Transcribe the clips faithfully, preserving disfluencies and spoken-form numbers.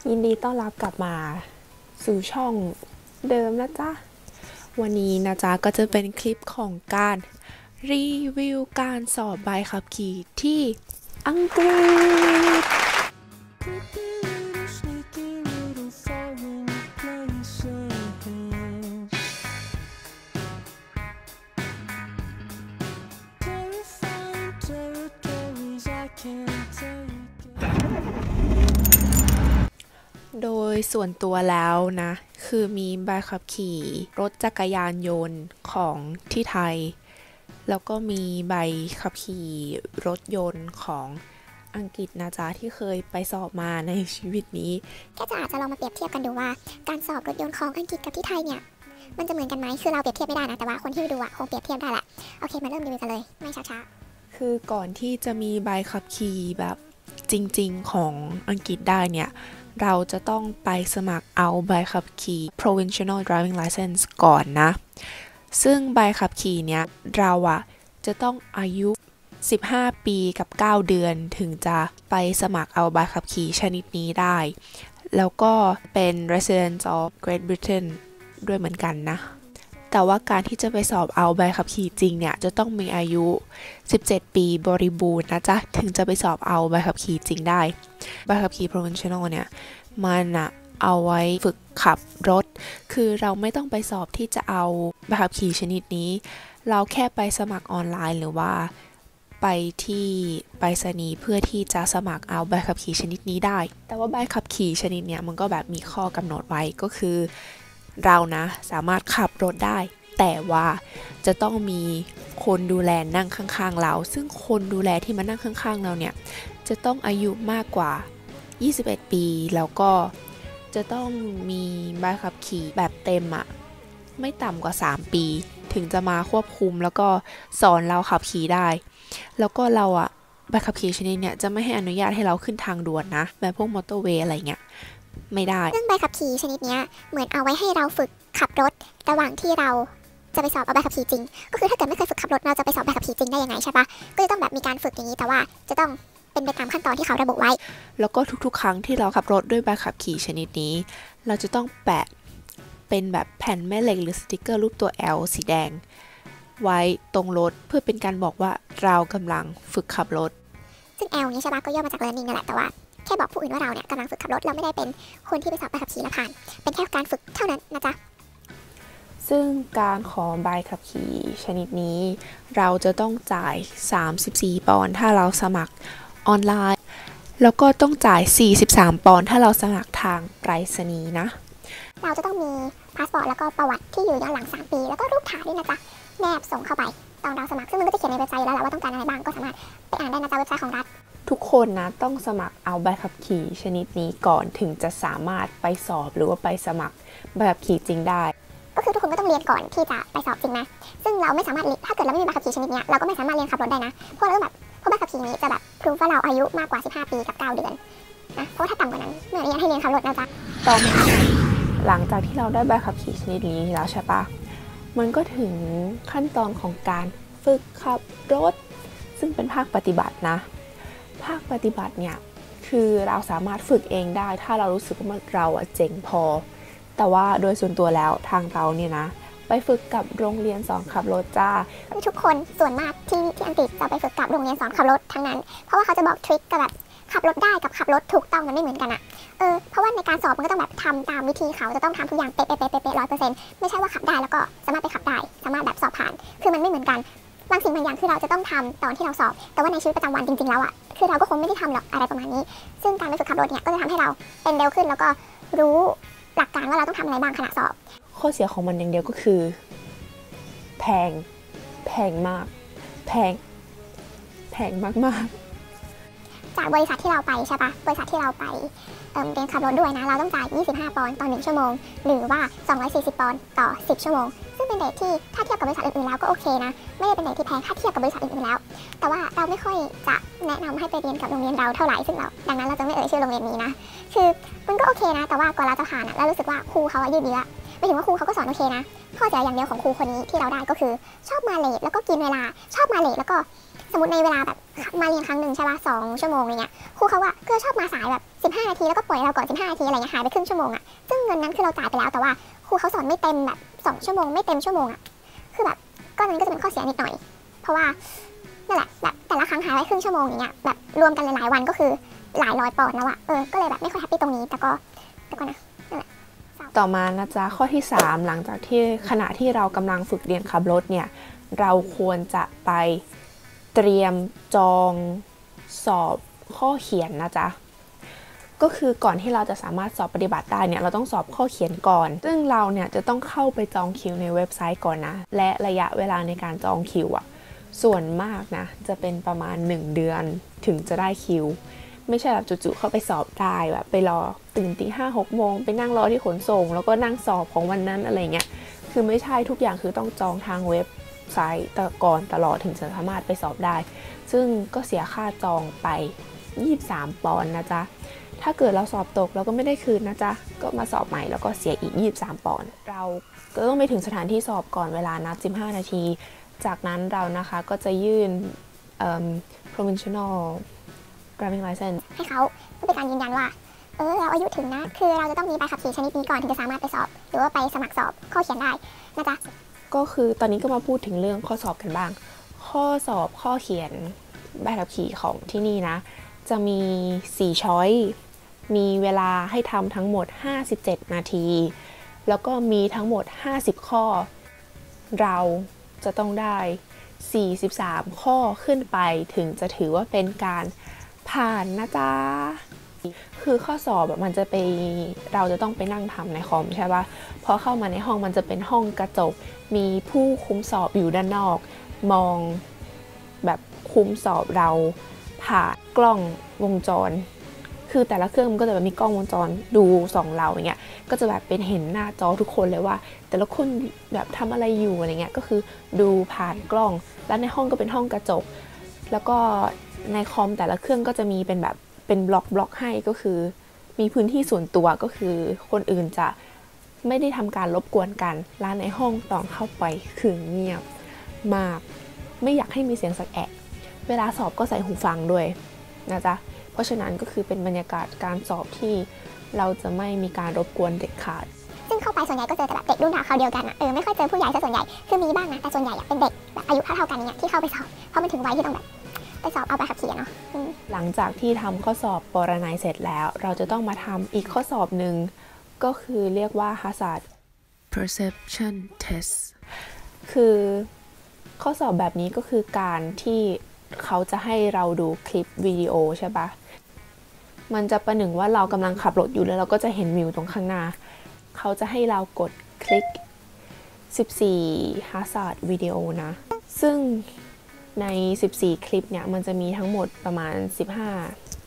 ยินดีต้อนรับกลับมาสู่ช่องเดิมนะจ๊ะวันนี้นะจ๊ะก็จะเป็นคลิปของการรีวิวการสอบใบขับขี่ที่อังกฤษโดยส่วนตัวแล้วนะคือมีใบขับขี่รถจักรยานยนต์ของที่ไทยแล้วก็มีใบขับขี่รถยนต์ของอังกฤษนะจ๊ะที่เคยไปสอบมาในชีวิตนี้ก็จะอาจจะลองมาเปรียบเทียบกันดูว่าการสอบรถยนต์ของอังกฤษกับที่ไทยเนี่ยมันจะเหมือนกันไหมคือเราเปรียบเทียบไม่ได้นะแต่ว่าคนที่ดูอ่ะคงเปรียบเทียบได้แหละโอเคมาเริ่มรีวิวกันเลยไม่ช้าๆคือก่อนที่จะมีใบขับขี่แบบจริงๆของอังกฤษได้เนี่ยเราจะต้องไปสมัครเอาใบขับขี่ provincial driving license ก่อนนะซึ่งใบขับขี่เนี้ยเราอะจะต้องอายุสิบห้าปีกับเก้าเดือนถึงจะไปสมัครเอาใบขับขี่ชนิดนี้ได้แล้วก็เป็น resident of Great Britain ด้วยเหมือนกันนะแต่ว่าการที่จะไปสอบเอาใบขับขี่จริงเนี่ยจะต้องมีอายุสิบเจ็ดปีบริบูรณ์นะจ๊ะถึงจะไปสอบเอาใบขับขี่จริงได้ใบขับขี่ provincial เนี่ยมันอะเอาไว้ฝึกขับรถคือเราไม่ต้องไปสอบที่จะเอาใบขับขี่ชนิดนี้เราแค่ไปสมัครออนไลน์หรือว่าไปที่ไปรษณีย์เพื่อที่จะสมัครเอาใบขับขี่ชนิดนี้ได้แต่ว่าใบขับขี่ชนิดเนี้ยมันก็แบบมีข้อกำหนดไว้ก็คือเรานะสามารถขับรถได้แต่ว่าจะต้องมีคนดูแลนั่งข้างๆเราซึ่งคนดูแลที่มานั่งข้างๆเราเนี่ยจะต้องอายุมากกว่ายี่สิบเอ็ดปีแล้วก็จะต้องมีใบขับขี่แบบเต็มอะไม่ต่ำกว่าสามปีถึงจะมาควบคุมแล้วก็สอนเราขับขี่ได้แล้วก็เราอะใบขับขี่ชนิดเนี้ยจะไม่ให้อนุญาตให้เราขึ้นทางด่วนนะแบบพวกมอเตอร์เวย์อะไรเงี้ยไม่ได้ซึ่งใบขับขี่ชนิดนี้เหมือนเอาไว้ให้เราฝึกขับรถระหว่างที่เราจะไปสอบเอาใบขับขี่จริงก็คือถ้าเกิดไม่เคยฝึกขับรถเราจะไปสอบใบขับขี่จริงได้ยังไงใช่ปะก็จะต้องแบบมีการฝึกอย่างนี้แต่ว่าจะต้องเป็นไปตามขั้นตอนที่เขาระบุไว้แล้วก็ทุกๆครั้งที่เราขับรถด้วยใบขับขี่ชนิดนี้เราจะต้องแปะเป็นแบบแผ่นแม่เหล็กหรือสติกเกอร์รูปตัว L สีแดงไว้ตรงรถเพื่อเป็นการบอกว่าเรากำลังฝึกขับรถซึ่ง L นี้ใช่ปะก็ย่อมาจาก learning นั่นแหละแต่ว่าแค่บอกผู้อื่นว่าเราเนี่ยกำลังฝึกขับรถเราไม่ได้เป็นคนที่ไปสอบใบขับขี่แล้วผ่านเป็นแค่การฝึกเท่านั้นนะจ๊ะซึ่งการขอใบขับขี่ชนิดนี้เราจะต้องจ่ายสามสิบสี่ปอนด์ถ้าเราสมัครออนไลน์แล้วก็ต้องจ่ายสี่สิบสามปอนด์ถ้าเราสมัครทางไปรษณีย์นะเราจะต้องมีพาสปอร์ตแล้วก็ประวัติที่อยู่ย้อนหลังสามปีแล้วก็รูปถ่ายด้วยนะจ๊ะแนบส่งเข้าไปตอนเราสมัครซึ่งมันก็จะเขียนในเว็บไซต์แล้วแหละว่าต้องการอะไรบ้างก็สามารถไปอ่านได้นะจ๊ะเว็บไซต์ของรัฐทุกคนนะต้องสมัครเอาใบขับขี่ชนิดนี้ก่อนถึงจะสามารถไปสอบหรือว่าไปสมัครใบขับขี่จริงได้ก็คือทุกคนก็ต้องเรียนก่อนที่จะไปสอบจริงนะซึ่งเราไม่สามารถถ้าเกิดเราไม่มีใบขับขี่ชนิดนี้เราก็ไม่สามารถเรียนขับรถได้นะเพราะเราแบบเพราะใบขับขี่นี้จะแบบพิสูจว่าเราอายุมากกว่าสิบห้าปีกับเก้าเดือนนะเพราะถ้าต่ำกว่านั้นไม่อนุญาตให้เรียนขับรถนะจ๊ะต่อมาหลังจากที่เราได้ใบขับขี่ชนิดนี้แล้วใช่ปะมันก็ถึงขั้นตอนของการฝึกขับรถซึ่งเป็นภาคปฏิบัตินะภาคปฏิบัติเนี่ยคือเราสามารถฝึกเองได้ถ้าเรารู้สึกว่าเราเจ๋งพอแต่ว่าโดยส่วนตัวแล้วทางเราเนี่ยนะไปฝึกกับโรงเรียนสอนขับรถจ้าทุกคนส่วนมากที่ที่อังกฤษจะไปฝึกกับโรงเรียนสอนขับรถทั้งนั้นเพราะว่าเขาจะบอกทริคกับแบบขับรถได้กับขับรถถูกต้องมันไม่เหมือนกันอะเออเพราะว่าในการสอบมันก็ต้องแบบทำตามวิธีเขาจะต้องทำทุกอย่างเป๊ะเป๊ะเป๊ะเป๊ะร้อยเปอร์เซ็นต์ไม่ใช่ว่าขับได้แล้วก็สามารถไปขับได้สามารถแบบสอบผ่านคือมันไม่เหมือนกันบางสิ่งบางอย่างคือเราจะต้องทำตอนที่เราสอบแต่ว่าในชีวิตประจำวันจริงๆแล้วอะคือเราก็คงไม่ได้ทำหรอกอะไรประมาณนี้ซึ่งการไปฝึกขับรถเนี่ยก็จะทำให้เราเป็นเร็วขึ้นแล้วก็รู้หลักการว่าเราต้องทำอะไรบ้างขณะสอบข้อเสียของมันอย่างเดียวก็คือแพงแพงมากแพงแพงมากๆจากบริษัทที่เราไปใช่ปะบริษัทที่เราไปเอ่อเรียนขับรถด้วยนะเราต้องจ่ายยี่สิบห้าปอนด์ต่อหนึ่งชั่วโมงหรือว่าสองร้อยสี่สิบปอนด์ต่อสิบชั่วโมงซึ่งเป็นเรทที่ถ้าเทียบกับบริษัทอื่นๆแล้วก็โอเคนะไม่ได้เป็นเรทที่แพงถ้าเทียบกับบริษัทอื่นๆแล้วแต่ว่าเราไม่ค่อยจะแนะนำให้ไปเรียนกับโรงเรียนเราเท่าไหร่ซึ่งเราดังนั้นเราจะไม่เอ่ยชื่อโรงเรียนนี้นะคือมันก็โอเคนะแต่ว่าก่อนเราจะผ่านอะเรารู้สึกว่าครูเขายืดเยื้อไม่ถึงว่าครูเขาก็สอนโอเคนะข้อเสียอย่างเดียวของครูคนนี้ที่เราได้ก็คือชอบมาเลทแล้วก็กินเวลาชอบมาเลทแล้วก็สมมติในเวลาแบบมาเรียนครั้งหนึ่งใช่ป่ะสองชั่วโมงอะไรเงี้ยครูเขาว่าก็ชอบมาสายแบบสิบห้านาทีแล้วก็ปล่อยเราก่อนสิบห้านาทีอะไรเงี้ยหายไปครึ่งชั่วโมงอ่ะซึ่งเงินนั้นคือเราจ่ายไปแล้วแต่ว่าครูเขาสอนไม่เต็มแบบสองชั่วโมงไม่เต็มชั่วโมงอ่ะคือแบบก็นั้นก็จะเป็นข้อเสียนิดหน่อยเพราะว่านั่นแหละแบบแต่ละครั้งหายไปครึ่งชั่วโมงอย่างเงี้ยแบบรวมกันหลายๆวันก็คือหลายร้อยปอนด์แล้วอะเออก็เลยแบบไม่ค่อยแฮปปี้ตรงนี้แต่ก็แต่ก็นะนั่นแหละต่อมานะจ๊ะข้อที่สามหลังจากที่ขณะที่เรากำลังฝึกเรียนขับรถเนี่ยเราควรจะไปเตรียมจองสอบข้อเขียนนะจ๊ะก็คือก่อนที่เราจะสามารถสอบปฏิบัติได้เนี่ยเราต้องสอบข้อเขียนก่อนซึ่งเราเนี่ยจะต้องเข้าไปจองคิวในเว็บไซต์ก่อนนะและระยะเวลาในการจองคิวอะส่วนมากนะจะเป็นประมาณหนึ่งเดือนถึงจะได้คิวไม่ใช่แบบจู่ๆเข้าไปสอบได้แบบไปรอตื่นตีห้าหกโมงไปนั่งรอที่ขนส่งแล้วก็นั่งสอบของวันนั้นอะไรเงี้ยคือไม่ใช่ทุกอย่างคือต้องจองทางเว็บไซต์แต่ก่อนตลอดถึงจะสามารถไปสอบได้ซึ่งก็เสียค่าจองไปยี่สิบสามปอนด์นะจ๊ะถ้าเกิดเราสอบตกเราก็ไม่ได้คืนนะจ๊ะก็มาสอบใหม่แล้วก็เสียอีกยี่สิบสามปอนด์เราก็ต้องไปถึงสถานที่สอบก่อนเวลานัดสิบห้านาทีจากนั้นเรานะคะก็จะยื่น provincial driving license ให้เขาเพื่อเป็นการยืนยันว่าเออเราอายุถึงนะคือเราจะต้องมีใบขับขี่ชนิดนี้ก่อนถึงจะสามารถไปสอบหรือว่าไปสมัครสอบข้อเขียนได้นะจ๊ะก็คือตอนนี้ก็มาพูดถึงเรื่องข้อสอบกันบ้างข้อสอบข้อเขียนใบขับขี่ของที่นี่นะจะมีสี่ช้อยมีเวลาให้ทำทั้งหมดห้าสิบเจ็ดนาทีแล้วก็มีทั้งหมดห้าสิบข้อเราจะต้องได้สี่สิบสามข้อขึ้นไปถึงจะถือว่าเป็นการผ่านนะจ๊ะคือข้อสอบแบบมันจะไปเราจะต้องไปนั่งทำในคอมใช่ปะพอเข้ามาในห้องมันจะเป็นห้องกระจกมีผู้คุมสอบอยู่ด้านนอกมองแบบคุมสอบเราผ่านกล้องวงจรคือแต่ละเครื่องมันก็จะแบบมีกล้องวงจรดูส่องเราอย่างเงี้ยก็จะแบบเป็นเห็นหน้าจอทุกคนเลยว่าแต่ละคนแบบทำอะไรอยู่อะไรเงี้ยก็คือดูผ่านกล้องแล้วในห้องก็เป็นห้องกระจกแล้วก็ในคอมแต่ละเครื่องก็จะมีเป็นแบบเป็นบล็อกบล็อกให้ก็คือมีพื้นที่ส่วนตัวก็คือคนอื่นจะไม่ได้ทำการรบกวนกันร้านในห้องตอนเข้าไปคือเงียบมากไม่อยากให้มีเสียงสักแอะเวลาสอบก็ใส่หูฟังด้วยนะจ๊ะเพราะฉะนั้นก็คือเป็นบรรยากาศการสอบที่เราจะไม่มีการรบกวนเด็กขาดซึ่งเข้าไปส่วนใหญ่ก็เจอแต่แบบเด็กรุ่นราวคราวเดียวกันอะเออไม่ค่อยเจอผู้ใหญ่ซะส่วนใหญ่คือมีบ้างนะแต่ส่วนใหญ่เป็นเด็กแบบอายุเท่าๆกันเนี่ยที่เข้าไปสอบเพราะมันถึงวัยที่ต้องแบบไปสอบเอาใบขับขี่เนาะหลังจากที่ทำข้อสอบปรนัยเสร็จแล้วเราจะต้องมาทำอีกข้อสอบหนึ่งก็คือเรียกว่า Hazard Perception Test คือข้อสอบแบบนี้ก็คือการที่เขาจะให้เราดูคลิปวิดีโอใช่ปะมันจะประหนึ่งว่าเรากำลังขับรถอยู่แล้วเราก็จะเห็นวิวตรงข้างหน้าเขาจะให้เรากดคลิกสิบสี่ Hazard วิดีโอนะซึ่งในสิบสี่คลิปเนี่ยมันจะมีทั้งหมดประมาณสิบห้า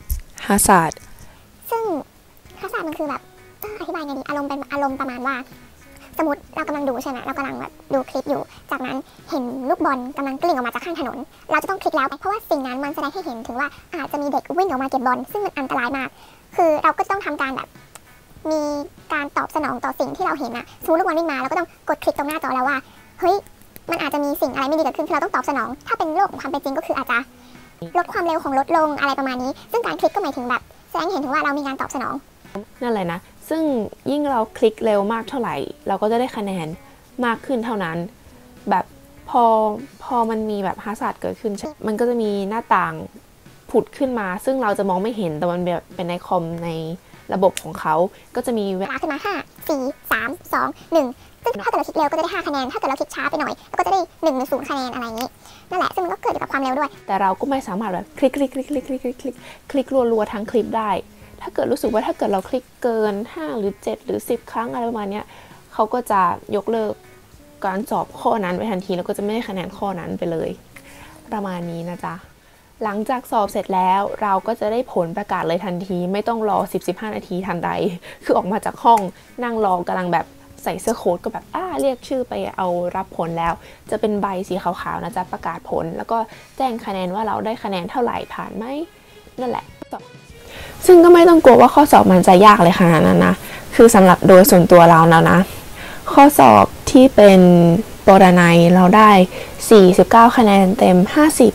Hazard ซึ่ง Hazard มันคือแบบอธิบายไงดีอารมณ์เป็นอารมณ์ประมาณว่าสมมติเรากำลังดูใช่ไหมเรากำลังแบบดูคลิปอยู่จากนั้นเห็นลูกบอลกำลังกลิ้งออกมาจากข้างถนนเราจะต้องคลิกแล้วเพราะว่าสิ่งนั้นมันแสดงให้เห็นถึงว่าอาจจะมีเด็กวิ่งออกมาเก็บบอลซึ่งมันอันตรายมากคือเราก็ต้องทำการแบบมีการตอบสนองต่อสิ่งที่เราเห็นอะสมมติลูกบอลวิ่งมาเราก็ต้องกดคลิกตรงหน้าจอแล้วว่าเฮ้ยมันอาจจะมีสิ่งอะไรไม่ดีเกิดขึ้นคือเราต้องตอบสนองถ้าเป็นโลกของความเป็นจริงก็คืออาจจะลดความเร็วของรถลงอะไรประมาณนี้ซึ่งการคลิกก็หมายถึงแบบแสดงเห็นถึงว่าเรามีการตอบสนองนั่นแหละนะซึ่งยิ่งเราคลิกเร็วมากเท่าไหร่เราก็จะได้คะแนนมากขึ้นเท่านั้นแบบพอพอมันมีแบบฮาร์ดเกิดขึ้นมันก็จะมีหน้าต่างผุดขึ้นมาซึ่งเราจะมองไม่เห็นแต่มันแบบเป็นในคอมในระบบของเขาก็จะมีเวลาขึ้นมาห้า สี่ สาม สอง หนึ่งซึ่งถ้าเกิดเราคลิกเร็วก็จะได้ห้าคะแนนถ้าเกิดเราคลิกช้าไปหน่อยก็จะได้หนึ่งหรือศูนย์คะแนนอะไรอย่างนี้นั่นแหละซึ่งมันก็เกิดอยู่กับความเร็วด้วยแต่เราก็ไม่สามารถแบบคลิกคลิกคลิกคลิกคลิกคลิกคลิกคลิกรัวๆทั้งคลิปได้ถ้าเกิดรู้สึกว่าถ้าเกิดเราคลิกเกินห้าหรือเจ็ดหรือสิบครั้งอะไรประมาณนี้เขาก็จะยกเลิกการสอบข้อนั้นไปทันทีแล้วก็จะไม่ได้คะแนนข้อนั้นไปเลยประมาณนี้นะจ๊ะหลังจากสอบเสร็จแล้วเราก็จะได้ผลประกาศเลยทันทีไม่ต้องรอ สิบถึงสิบห้า นาทีทันใดคือออกมาจากห้องนั่งรอกำลังแบบใส่เสื้อโค้ทก็แบบอ้าเรียกชื่อไปเอารับผลแล้วจะเป็นใบสีขาวๆนะจ๊ะประกาศผลแล้วก็แจ้งคะแนนว่าเราได้คะแนนเท่าไหร่ผ่านไหมนั่นแหละซึ่งก็ไม่ต้องกลัวว่าข้อสอบมันจะยากเลยขนาดนั้นนะคือสำหรับโดยส่วนตัวเราแล้วนะข้อสอบที่เป็นปรนัยเราได้สี่สิบเก้าคะแนนเต็มห้าสิบ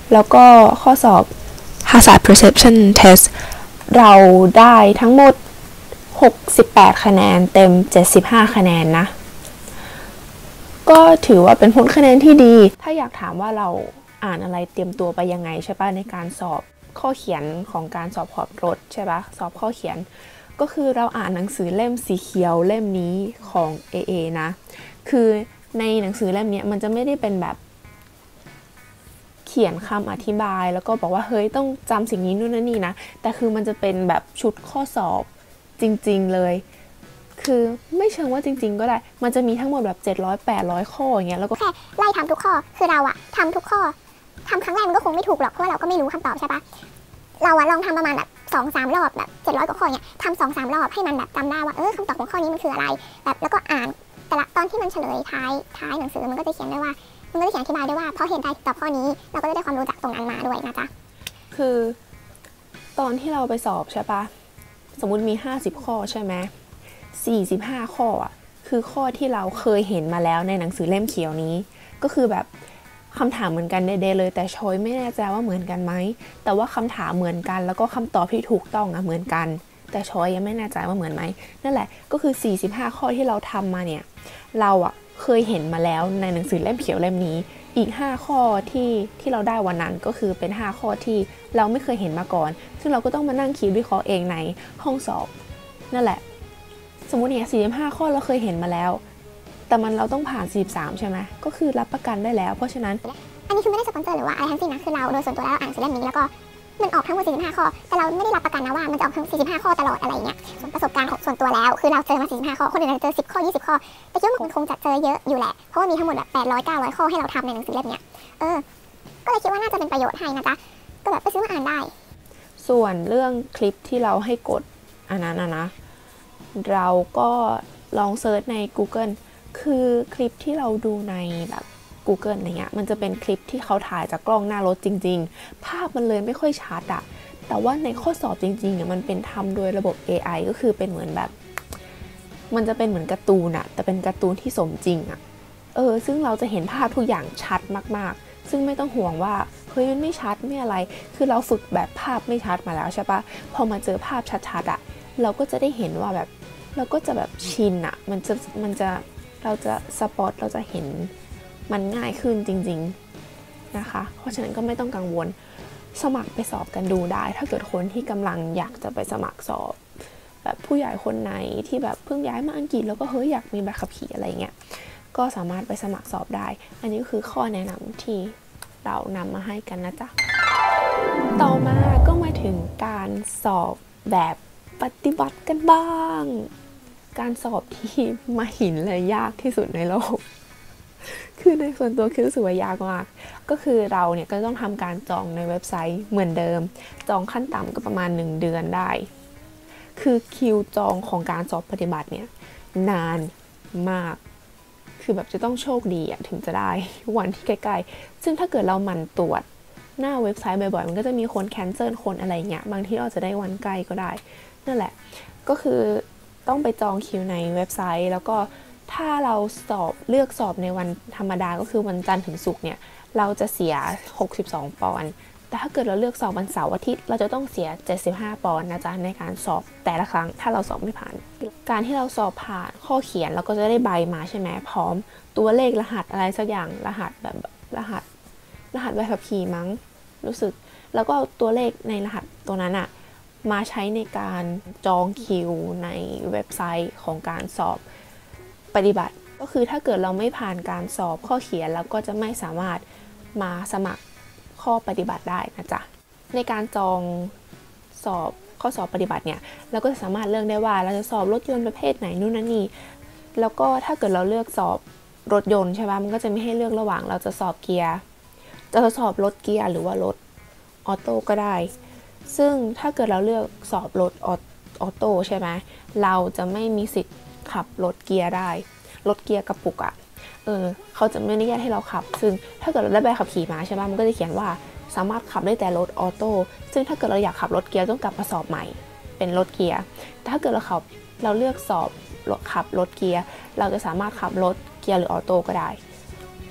แล้วก็ข้อสอบ Hazard Perception Test เราได้ทั้งหมดหกสิบแปดคะแนนเต็มเจ็ดสิบห้าคะแนนนะก็ถือว่าเป็นผลคะแนนที่ดีถ้าอยากถามว่าเราอ่านอะไรเตรียมตัวไปยังไงใช่ปะในการสอบข้อเขียนของการสอบขับรถใช่ปะสอบข้อเขียนก็คือเราอ่านหนังสือเล่มสีเขียวเล่มนี้ของ เอ เอ นะคือในหนังสือเล่มนี้มันจะไม่ได้เป็นแบบเขียนคำอธิบายแล้วก็บอกว่าเฮ้ยต้องจำสิ่งนี้นู่นนั่นนี่นะแต่คือมันจะเป็นแบบชุดข้อสอบจริงๆเลยคือไม่เชิงว่าจริงๆก็ได้มันจะมีทั้งหมดแบบเจ็ดร้อย แปดร้อยข้ออย่างเงี้ยแล้วก็แค่ไล่ทำทุกข้อคือเราอะทำทุกข้อทำครั้งแรกมันก็คงไม่ถูกหรอกเพราะว่าเราก็ไม่รู้คำตอบใช่ปะเราอะลองทำประมาณแบบสองสามรอบแบบเจ็ดร้อยกว่าข้อเนี่ยทำสองสามรอบให้มันแบบจำได้ว่าเออคำตอบของข้อนี้มันคืออะไรแบบแล้วก็อ่านแต่ละตอนที่มันเฉลยท้ายท้ายหนังสือมันก็จะเขียนด้วยว่ามันก็จะเขียนอธิบายด้วยว่าเพราะเหตุใดตอบข้อนี้เราก็จะได้ความรู้จากตรงนั้นมาด้วยนะจ๊ะคือตอนที่เราไปสอบใช่ปะสมมุติมีห้าสิบข้อใช่ไหมสี่สิบห้าข้ออ่ะคือข้อที่เราเคยเห็นมาแล้วในหนังสือเล่มเขียวนี้ก็คือแบบคำถามเหมือนกันเดๆเลยแต่ช้อยไม่แน่ใจว่าเหมือนกันไหมแต่ว่าคำถามเหมือนกันแล้วก็คำตอบที่ถูกต้องอ่ะเหมือนกันแต่ช้อยยังไม่แน่ใจว่าเหมือนไหมนั่นแหละก็คือสี่สิบห้าข้อที่เราทำมาเนี่ยเราอ่ะเคยเห็นมาแล้วในหนังสือเล่มเขียวเล่มนี้อีกห้าข้อที่ที่เราได้วันนั้นก็คือเป็นห้าข้อที่เราไม่เคยเห็นมาก่อนซึ่งเราก็ต้องมานั่งคิดวิเคราะห์เองในห้องสอบนั่นแหละสมมุติเนี่ยสี่สิบห้าข้อเราเคยเห็นมาแล้วแต่มันเราต้องผ่านสี่สิบสามใช่ไหมก็คือรับประกันได้แล้วเพราะฉะนั้นอันนี้คือไม่ได้สปอนเซอร์หรือว่าอะไรทั้งสิ้นนะคือเราโดยส่วนตัวแล้วอ่านหนังสือเล่มนี้แล้วก็มันออกทั้งหมดสี่สิบห้าข้อแต่เราไม่ได้รับประกันนะว่ามันจะออกทั้งสี่สิบห้าข้อตลอดอะไรเงี้ยประสบการณ์ของส่วนตัวแล้วคือเราเจอมาสี่สิบห้าข้อคนอื่นเจอสิบข้อยี่สิบข้อแต่คิดว่ามันคงจะเจอเยอะอยู่แหละเพราะว่ามีทั้งหมดแบบแปดร้อย เก้าร้อยข้อให้เราทำในหนังสือเล่มเนี้ยเออก็เลยคิดว่าน่าจะเป็นประโยชน์ให้นะจ๊ะก็แบบไปซื้อมาอ่านได้ส่วนเรื่องคลิปที่เราให้กดอันนั้นนะนะเราก็ลองเซิร์ชใน Google คือคลิปที่เราดูในแบบ Google อะไรเงี้ยมันจะเป็นคลิปที่เขาถ่ายจากกล้องหน้ารถจริงๆภาพมันเลยไม่ค่อยชัดอะแต่ว่าในข้อสอบจริงๆเนี่ยมันเป็นทำโดยระบบ เอ ไอ ก็คือเป็นเหมือนแบบมันจะเป็นเหมือนการ์ตูนอะแต่เป็นการ์ตูนที่สมจริงอะเออซึ่งเราจะเห็นภาพทุกอย่างชัดมากๆซึ่งไม่ต้องห่วงว่าเฮ้ยมันไม่ชัดไม่อะไรคือเราฝึกแบบภาพไม่ชัดมาแล้วใช่ปะพอมาเจอภาพชัดๆอะเราก็จะได้เห็นว่าแบบเราก็จะแบบชินอะมันจะมันจะเราจะสปอตเราจะเห็นมันง่ายขึ้นจริงๆนะคะเพราะฉะนั้นก็ไม่ต้องกังวลสมัครไปสอบกันดูได้ถ้าเกิดคนที่กำลังอยากจะไปสมัครสอบแบบผู้ใหญ่คนไหนที่แบบเพิ่งย้ายมาอังกฤษแล้วก็เฮ้ยอยากมีใบขับขี่อะไรเงี้ยก็สามารถไปสมัครสอบได้อันนี้คือข้อแนะนำที่เรานำมาให้กันนะจ๊ะต่อมาก็มาถึงการสอบแบบปฏิบัติกันบ้างการสอบที่มาหินเลยยากที่สุดในโลกคือในส่วนตัวคือรู้สึกว่ายากมากก็คือเราเนี่ยก็ต้องทำการจองในเว็บไซต์เหมือนเดิมจองขั้นต่ำก็ประมาณหนึ่งเดือนได้คือคิวจองของการสอบปฏิบัติเนี่ยนานมากคือแบบจะต้องโชคดีอะถึงจะได้วันที่ใกล้ๆซึ่งถ้าเกิดเราหมั่นตรวจหน้าเว็บไซต์บ่อยๆมันก็จะมีคนแคนเซิลคนอะไรเงี้ยบางทีเราจะได้วันใกล้ก็ได้นั่นแหละก็คือต้องไปจองคิวในเว็บไซต์แล้วก็ถ้าเราสอบเลือกสอบในวันธรรมดาก็คือวันจันทร์ถึงศุกร์เนี่ยเราจะเสียหกสิบสองปอนด์แต่ถ้าเกิดเราเลือกสอบวันเสาร์อาทิตย์เราจะต้องเสียเจ็ดสิบห้าปอนด์นะจ๊ะในการสอบแต่ละครั้งถ้าเราสอบไม่ผ่านการที่เราสอบผ่านข้อเขียนเราก็จะได้ใบมาใช่ไหมพร้อมตัวเลขรหัสอะไรสักอย่างรหัสแบบรหัสรหัสใบขับขี่มั้งรู้สึกแล้วก็ตัวเลขในรหัสตัวนั้นอะมาใช้ในการจองคิวในเว็บไซต์ของการสอบปฏิบัติก็คือถ้าเกิดเราไม่ผ่านการสอบข้อเขียนเราก็จะไม่สามารถมาสมัครข้อปฏิบัติได้นะจ๊ะในการจองสอบข้อสอบปฏิบัติเนี่ยเราก็จะสามารถเลือกได้ว่าเราจะสอบรถยนต์ประเภทไหนนู่นนั่นนี่แล้วก็ถ้าเกิดเราเลือกสอบรถยนต์ใช่ป่ะมันก็จะไม่ให้เลือกระหว่างเราจะสอบเกียร์จะสอบรถเกียร์หรือว่ารถออโต้ก็ได้ซึ่งถ้าเกิดเราเลือกสอบรถออโต้ใช่ไหมเราจะไม่มีสิทธิ์ขับรถเกียร์ได้รถเกียร์กระปุกอะ่ะเออเขาจะไม่อนุญาตให้เราขับซึ่งถ้าเกิดเราได้ใบขับขี่มาใช่ป่ะมันก็จะเขียนว่าสามารถขับได้แต่รถออโต้ซึ่งถ้าเกิดเราอยากขับรถเกียร์ต้องกลับมาสอบใหม่เป็นรถเกียร์ถ้าเกิดเราขับเราเลือกสอบขับรถเกียร์เราจะสามารถขับรถเกียร์หรือออโต้ก็ได้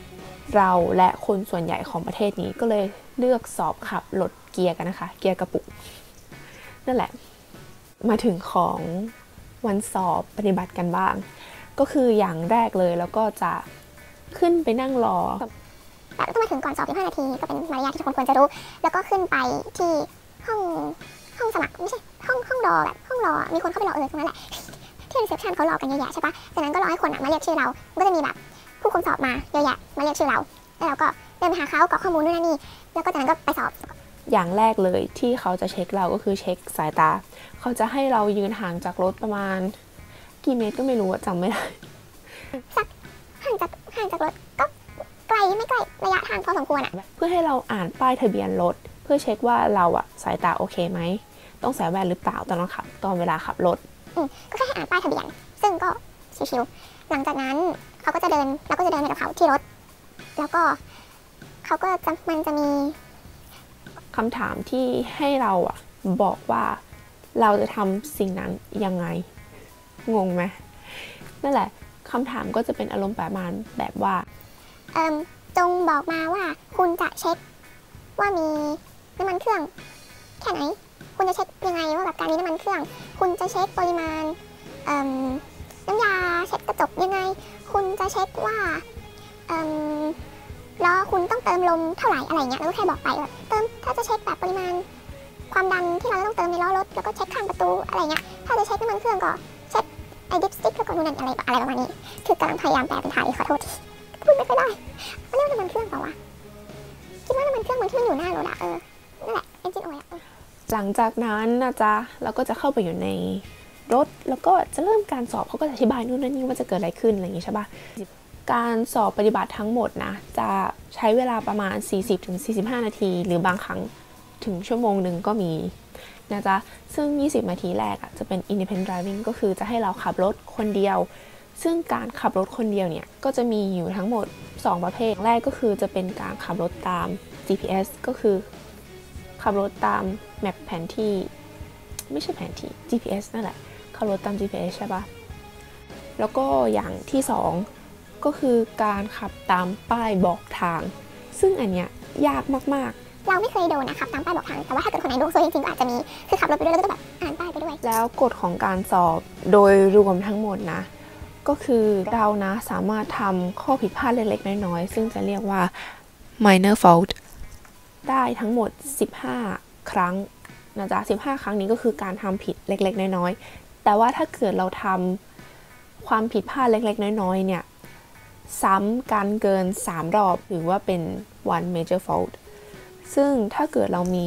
เราและคนส่วนใหญ่ของประเทศนี้ก็เลยเลือกสอบขับรถเกียร์กันนะคะเกียร์กระปุกนั่นแหละมาถึงของวันสอบปฏิบัติกันบ้างก็คืออย่างแรกเลยแล้วก็จะขึ้นไปนั่งรอแต่ต้องมาถึงก่อนสอบสิบห้านาทีก็เป็นมารยาทที่ทุกคนควรจะรู้แล้วก็ขึ้นไปที่ห้องห้องสมัครไม่ใช่ห้องห้องรอแบบห้องรอมีคนเข้าไปรอเออตรงนั้นแหละที่รีเซพชันเขารอกันเยอะแยะใช่ปะจากนั้นก็รอให้คนมาเรียกชื่อเราก็จะมีแบบผู้คุมสอบมาเยอะแยะมาเรียกชื่อเราแล้วเราก็เดินไปหาเขากรอกข้อมูลนู่นนี่แล้วก็จากนั้นก็ไปสอบอย่างแรกเลยที่เขาจะเช็คเราก็คือเช็คสายตาเขาจะให้เรายืนห่างจากรถประมาณกี่เมตรก็ไม่รู้จำไม่ได้สักห่างจากห่างจากรถก็ไกลไม่ไกลระยะทางพอสมควรอ่ะเพื่อให้เราอ่านป้ายทะเบียนรถเพื่อเช็คว่าเราอะสายตาโอเคไหมต้องใส่แว่นหรือเปล่าตอนเราขับตอนเวลาขับรถอืมก็แค่ให้อ่านป้ายทะเบียนซึ่งก็ชิวๆหลังจากนั้นเขาก็จะเดินเราก็จะเดินไปกับเขาที่รถแล้วก็เขาก็จะมันจะมีคำถามที่ให้เราอะบอกว่าเราจะทำสิ่งนั้นยังไงงงไหมนั่นแหละคำถามก็จะเป็นอารมณ์ประมาณแบบว่าเอ่อจงบอกมาว่าคุณจะเช็คว่ามีน้ำมันเครื่องแค่ไหนคุณจะเช็คยังไงว่าแบบการมีน้ำมันเครื่องคุณจะเช็คปริมาณเอ่อน้ำยาเช็ดกระจกยังไงคุณจะเช็คว่าเอ่อล้อคุณต้องเติมลมเท่าไหร่อะไรเงี้ยแล้วก็แค่บอกไปแบบเติมถ้าจะเช็คแบบปริมาณความดันที่เราต้องเติมในล้อรถแล้วก็เช็คข้างประตูอะไรเงี้ยถ้าจะเช็คน้ำมันเครื่องก็เช็คไอ้ดิปสติ๊กแล้วก็นู่นนั่นอะไรอะไรประมาณนี้คือกำลังพยายามแปลเป็นไทยขอโทษพูดไม่ค่อยได้มันเรียกน้ำมันเครื่องเปล่าวะคิดว่าน้ำมันเครื่องมันที่มันอยู่หน้ารถอะเออนั่นแหละเอนจินออยล์หลังจากนั้นนะจ๊ะเราก็จะเข้าไปอยู่ในรถแล้วก็จะเริ่มการสอบเขาก็จะอธิบายนู่นนั่นนี่ว่าจะเกิดอะไรขึ้นอะไรอย่างงี้ใช่ปะการสอบปฏิบัติทั้งหมดนะจะใช้เวลาประมาณ สี่สิบถึงสี่สิบห้า นาทีหรือบางครั้งถึงชั่วโมงหนึ่งก็มีนะจ๊ะซึ่งยี่สิบนาทีแรกอ่ะจะเป็น independent driving ก็คือจะให้เราขับรถคนเดียวซึ่งการขับรถคนเดียวเนี่ยก็จะมีอยู่ทั้งหมดสองประเภทแรกก็คือจะเป็นการขับรถตาม จี พี เอส ก็คือขับรถตามแมปแผนที่ไม่ใช่แผนที่ จี พี เอส นั่นแหละขับรถตาม จี พี เอส ใช่ปะแล้วก็อย่างที่สองก็คือการขับตามป้ายบอกทางซึ่งอันเนี้ยยากมากๆเราไม่เคยโดนนะครับตามป้ายบอกทางแต่ว่าถ้าเกิดคนไหนดวงซวยจริงๆก็อาจจะมีคือขับรถไปด้วยแล้วก็แบบอ่านป้ายไปด้วยแล้วกฎของการสอบโดยรวมทั้งหมดนะก็คือเรานะสามารถทำข้อผิดพลาดเล็กๆน้อยๆซึ่งจะเรียกว่า minor fault ได้ทั้งหมดสิบห้าครั้งนะจ๊ะสิบห้าครั้งนี้ก็คือการทำผิดเล็กๆน้อยๆแต่ว่าถ้าเกิดเราทำความผิดพลาดเล็กๆน้อยๆเนี่ยซ้ำกันเกินสามรอบหรือว่าเป็น one major fault ซึ่งถ้าเกิดเรามี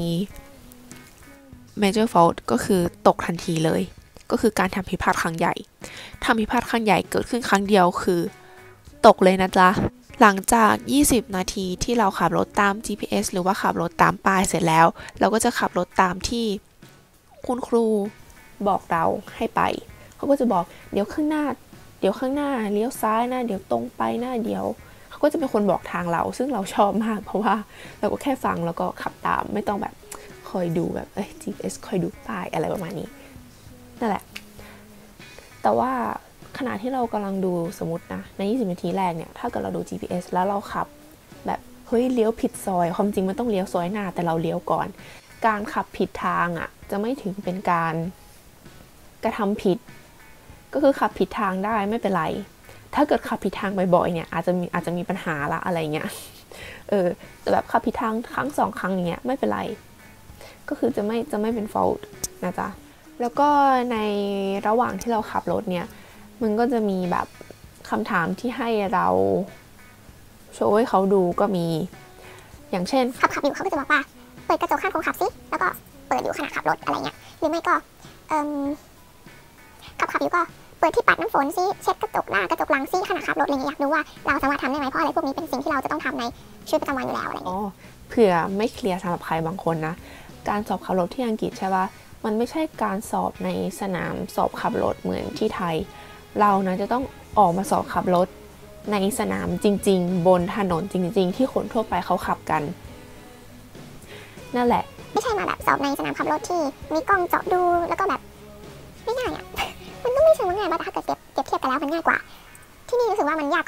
major fault ก็คือตกทันทีเลยก็คือการทำผิดพลาดครั้งใหญ่ทำผิดพลาดครั้งใหญ่เกิดขึ้นครั้งเดียวคือตกเลยนะจ๊ะหลังจากยี่สิบนาทีที่เราขับรถตาม จี พี เอส หรือว่าขับรถตามป้ายเสร็จแล้วเราก็จะขับรถตามที่คุณครูบอกเราให้ไปเขาก็จะบอกเดี๋ยวข้างหน้าเดี๋ยวข้างหน้าเลี้ยวซ้ายนะเดี๋ยวตรงไปนะเดี๋ยวเขาก็จะเป็นคนบอกทางเราซึ่งเราชอบมากเพราะว่าเราก็แค่ฟังแล้วก็ขับตามไม่ต้องแบบคอยดูแบบเอ้ย จี พี เอส คอยดูป้ายอะไรประมาณนี้นั่นแหละแต่ว่าขณะที่เรากำลังดูสมมตินะในยี่สิบนาทีแรกเนี่ยถ้าเกิดเราดู จี พี เอส แล้วเราขับแบบเฮ้ยเลี้ยวผิดซอยความจริงมันต้องเลี้ยวซอยหน้าแต่เราเลี้ยวก่อนการขับผิดทางอ่ะจะไม่ถึงเป็นการกระทำผิดก็คือขับผิดทางได้ไม่เป็นไรถ้าเกิดขับผิดทางบ่อยๆเนี่ยอาจจะมีอาจจะมีปัญหาละอะไรเงี้ยเออแต่แบบขับผิดทางครั้งสองครั้งอย่างเงี้ยไม่เป็นไรก็คือจะไม่จะไม่เป็น fault นะจ๊ะแล้วก็ในระหว่างที่เราขับรถเนี่ยมันก็จะมีแบบคำถามที่ให้เราโชว์ให้เขาดูก็มีอย่างเช่นขับขับอยู่เขาก็จะบอกว่าเปิดกระจกข้างคนขับซิแล้วก็เปิดอยู่ขณะขับรถอะไรเงี้ยหรือไม่ก็เอ่อขับขับอยู่ก็เปิดที่ปัดน้ำฝนซิเช็ดกระจกหน้ากระจกหลังซิขณะขับรถอะไรเงี้ยอยากรู้ว่าเราสามารถทำได้ไหมเพราะอะไรพวกนี้เป็นสิ่งที่เราจะต้องทำในชีวิตประจำวันอยู่แล้วอะไรเงี้ยอ๋อเผื่อไม่เคลียร์สำหรับใครบางคนนะการสอบขับรถที่อังกฤษใช่ป่ะมันไม่ใช่การสอบในสนามสอบขับรถเหมือนที่ไทยเรานะจะต้องออกมาสอบขับรถในสนามจริงๆบนถนนจริงๆที่คนทั่วไปเขาขับกันนั่นแหละไม่ใช่มาแบบสอบในสนามขับรถที่มีกล้องเจาะดูแล้วก็แบบไม่ง่ายอ่ะ มันก็ไม่ใช่ว่าง่ายแต่ถ้าเกิดเปรียบเทียบกันแล้วมันง่ายกว่าที่นี่รู้สึกว่ามันยากกว่า